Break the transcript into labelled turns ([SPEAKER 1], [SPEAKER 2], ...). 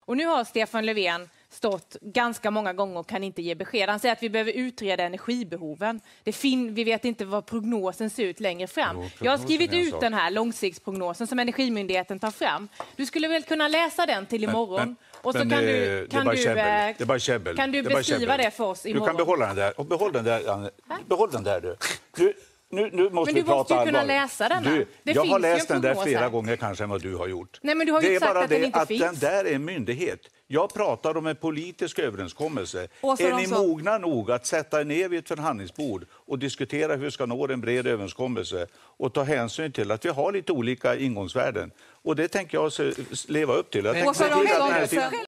[SPEAKER 1] Och nu har Stefan Löfven stått ganska många gånger och kan inte ge besked. Han säger att vi behöver utreda energibehoven. Vi vet inte vad prognosen ser ut längre fram. Jag har skrivit ut den här långsiktsprognosen som Energimyndigheten tar fram. Du skulle väl kunna läsa den till imorgon. Och så kan du beskriva det för oss imorgon.
[SPEAKER 2] Du kan behålla den där. Och behåll den där du. Nu måste
[SPEAKER 1] men
[SPEAKER 2] vi prata
[SPEAKER 1] måste ju kunna läsa den.
[SPEAKER 2] Jag har läst den där flera gånger kanske än vad du har gjort.
[SPEAKER 1] Nej, men du har ju sagt att den inte finns.
[SPEAKER 2] Den där är en myndighet. Jag pratar om en politisk överenskommelse. Är ni mogna nog att sätta er ner vid ett förhandlingsbord och diskutera hur vi ska nå en bred överenskommelse och ta hänsyn till att vi har lite olika ingångsvärden? Och det tänker jag leva upp till.